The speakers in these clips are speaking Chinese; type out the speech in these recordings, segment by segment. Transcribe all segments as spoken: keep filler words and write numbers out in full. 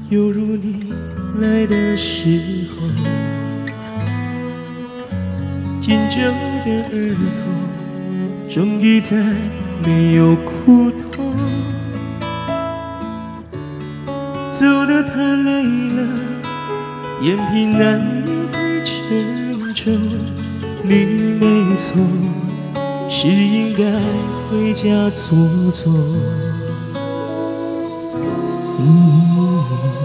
犹如你来的时候，紧皱的耳朵终于再没有苦痛。走得太累了，眼皮难免会沉重。你没错，是应该回家坐坐。嗯，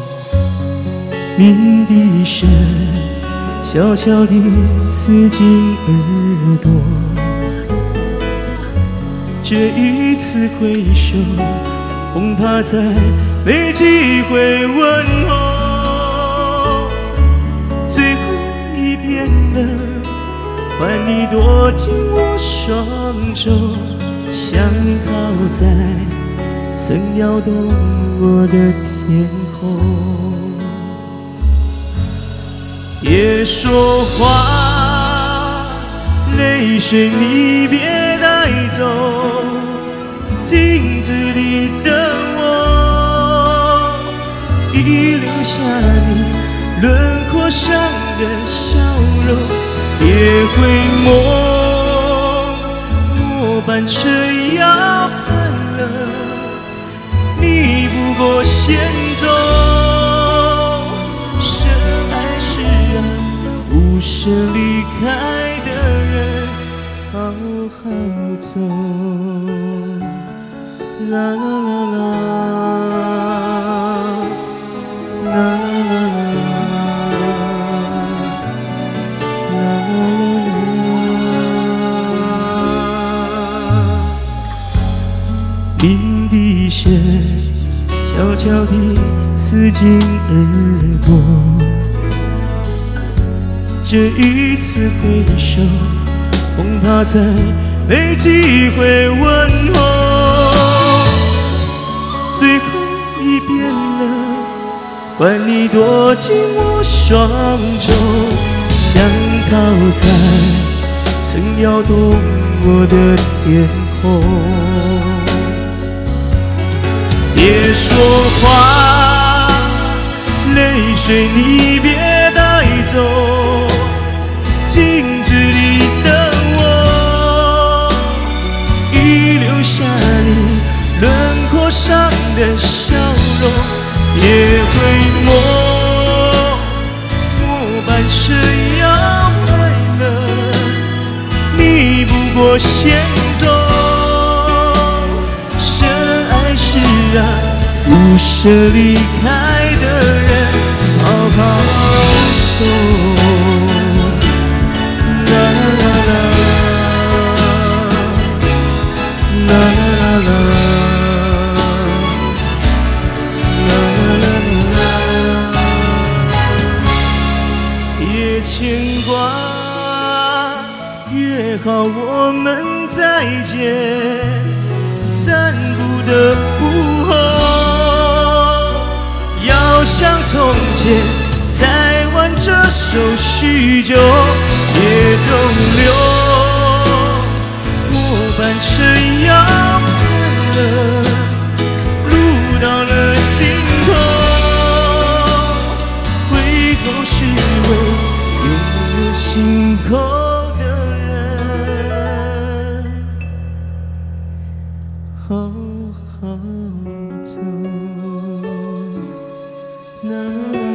鸣笛声悄悄地刺进耳朵，这一次回首，恐怕再没机会问候。最后一遍了，换你躲进我双手，想靠在曾摇动我的天空。别说话，泪水你别带走，镜子里的我已留下你轮廓上的笑容。别回眸，末班车要赶了，你不过先走。深爱是让不舍离开的人好好走。啦啦啦啦，啦啦啦，啦啦啦。鸣笛声悄悄地刺进耳朵，这一次回首，恐怕再没机会问候。最后一遍了，换你躲进我双手，想靠在曾摇动我的天空。别说话，泪水你别带走，镜子里的我已留下你轮廓上的笑容。别回眸，末班车要来了，你不过先走。深爱是让不舍离开的人好好走。啦啦啦，啦啦啦，啦啦啦，别牵挂，约好我们再见，散步的午后，要像从前再挽这手许久。别逗留，末班车要赶了，路到了尽头，回头是为拥有心口的人好好走。啦啦